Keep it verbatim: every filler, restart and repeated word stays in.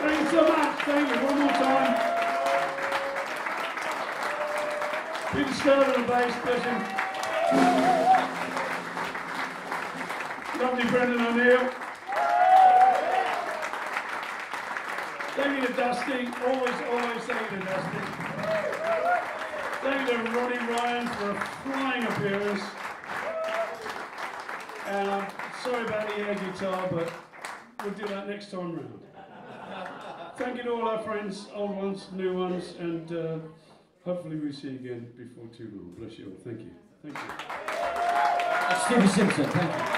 Thank you so much. Thank you. One more time. Peter Sterling on the bass, bless him. Lovely Brendan O'Neill. Thank you to Dusty. Always, always thank you to Dusty. Thank you to Ronnie Ryan for a flying appearance. And I'm sorry about the air guitar, but we'll do that next time round. Thank you to all our friends, old ones, new ones, and uh, hopefully we see you again before too long. Bless you all. Thank you. Thank you. Stevie Simpson, thank you.